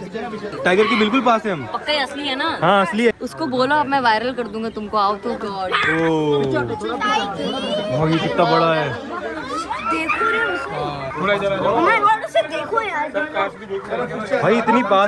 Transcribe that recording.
Tiger की बिल्कुल पास है हम। पक्का ही असली है ना? हाँ असली है। उसको बोलो अब मैं वायरल कर दूंगा तुमको, आओ तो। गॉड ये कितना बड़ा है। देखो रे उसको, थोड़ा इधर ओ माय गॉड उसे देखो यार। भाई इतनी पास